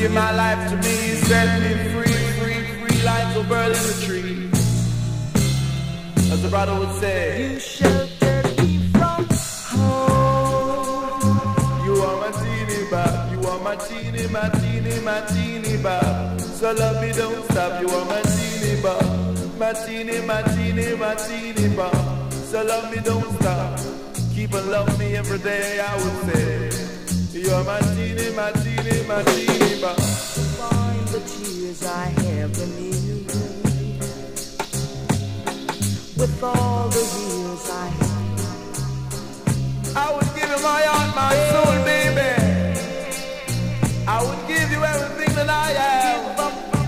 give my life to me, set me free, free, free like a bird in a tree. As the brother would say, you sheltered me from home. You are my teeny bop, you are my teeny, my teeny, my teeny bop. So love me, don't stop, you are my teeny bop. My teeny, my teeny, my teeny bop. So love me, don't stop. Keep on love me every day, I would say. You're my teeny, my teeny, my teeny bop. Find the tears I have in you. With all the years I have, I would give you my heart, my soul, baby. I would give you everything that I have.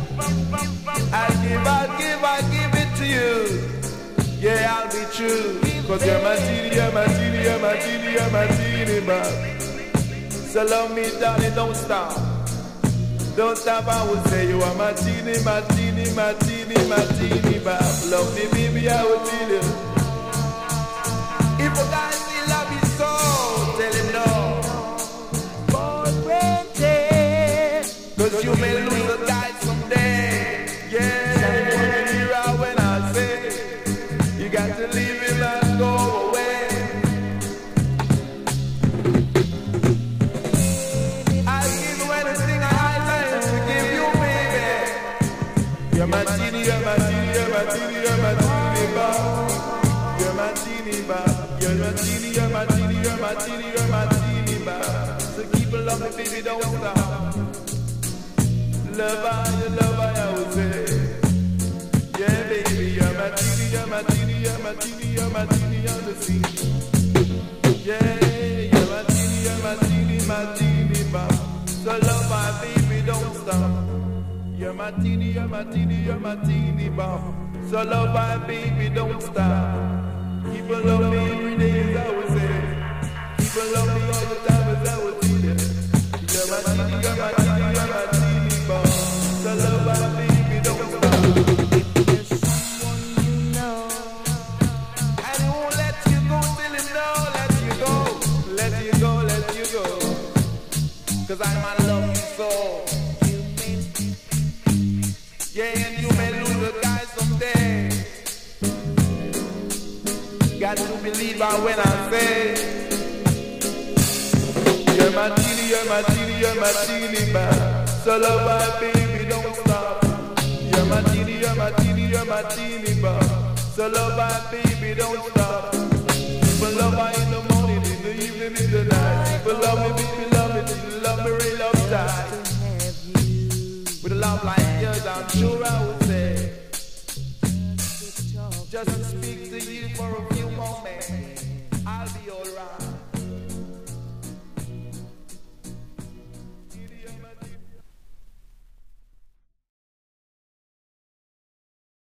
I'll give it to you. Yeah, I'll be true. Cause you're my teeny, you're my teeny, you're my teeny, you're my teeny bop. So love me, darling, don't stop. Don't stop, I would say you are my teeny, my teeny, my teeny, my teeny bop. Love me, baby, I would tell you. If a guy still love you so, tell him no. for granted. Cause you may lose a guy someday. Yeah, hear out when I say you got to leave him and go away. I'll give you anything I like to give you, baby. You're my teeny, you're my teeny, you're my teeny, you're my teeny bop. You're my teeny bop. You're my teeny, you're my teeny, you're my teeny, you're my teeny bop. So keep on loving, baby, don't stop. Love I, I would say. Yeah, baby, you're my teeny, you're my teeny, you're my teeny, you're my teeny on the scene. Yeah, you're my teeny, you're my teeny bop. So love my baby, don't stop. You're my teeny, you're my teeny, you're my teeny bop. So love my baby, don't stop. Keep on love me every day, as I would say. Keep on love me all the time, as I would say. You're my teeny, you're my teeny, you're my teeny bop. So love my baby, don't stop. There's someone you know, And he won't let you go till he know, let you go, let you go, let you go. Cause I might love you so. Yeah, and you may lose a guy someday. Got to believe I when I say you're my teeny, you're my teeny, you're my teeny bop. So love my baby, don't stop. You're my teeny, you're my teeny, you're my teeny bop. So love my baby, don't stop. But love her in the morning, in the evening, in the night. But love me, baby, love me, love me real love tight. With a love like yours, I'm sure I would say, just to speak to you for a few moments, I'll be alright.